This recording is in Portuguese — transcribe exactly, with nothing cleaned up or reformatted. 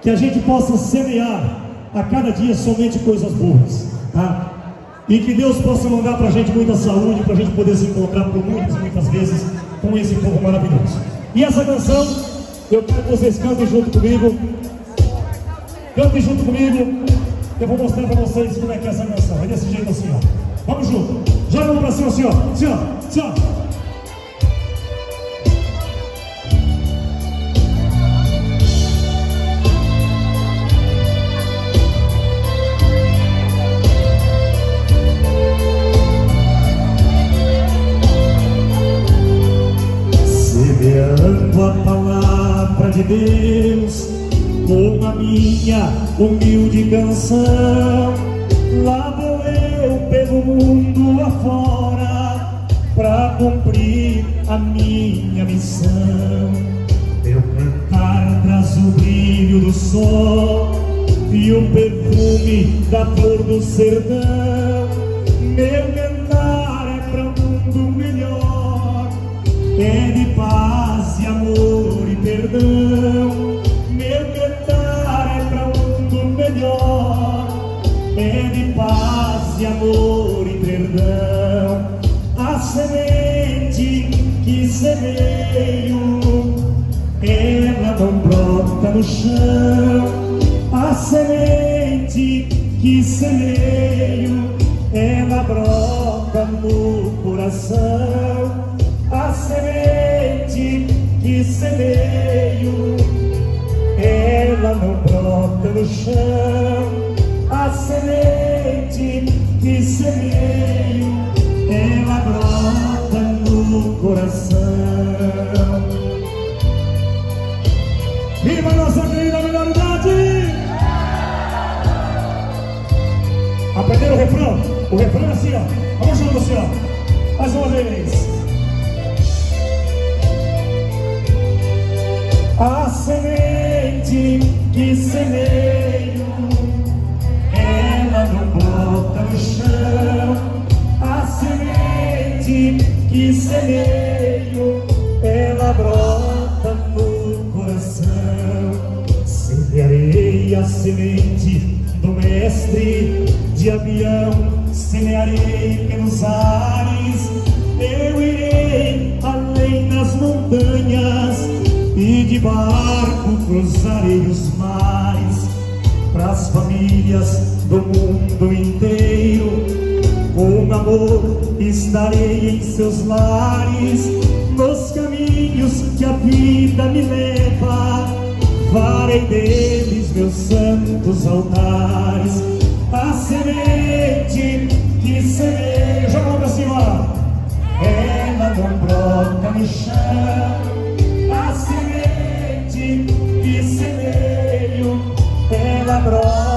que a gente possa semear a cada dia somente coisas boas, tá? E que Deus possa mandar pra gente muita saúde, pra gente poder se encontrar por muitas, muitas vezes com esse povo maravilhoso. E essa canção, eu quero que vocês cantem junto comigo. Cantem junto comigo. Eu vou mostrar pra vocês como é que é essa canção. É desse jeito assim, ó. Vamos junto. Joga a mão pra cima assim, ó. Assim, ó. Assim, ó. Semeando a palavra de Deus com a minha humilde canção, lá vou eu pelo mundo afora pra cumprir a minha missão. Meu cantar traz o brilho do sol e o perfume da flor do sertão. Meu cantar é pra um mundo melhor, é de paz e amor e perdão. Meu cantar é pra um mundo melhor, é de paz e amor e perdão. A semente que semeio, ela não brota no chão. A semente que semeio, ela brota no coração. A semente que semeio, ela não brota no chão. A semente que semeio, ela brota no coração. Viva nossa querida minoridade! Aprenderam o refrão? O refrão é assim, ó. Vamos juntos assim, ó. Mais uma vez. A semente que semeio, ela não brota no chão. A semente que semeio, ela brota no coração. Semearei a semente do mestre de avião, semearei pelos ares. Eu irei além das montanhas e de barco cruzarei os mares, pras famílias do mundo inteiro. Com amor estarei em seus lares, nos caminhos que a vida me leva, farei deles meus santos altares. A semente que semeio, joga a mão pra cima, ela não brota no chão. A semente que semeio, ela brota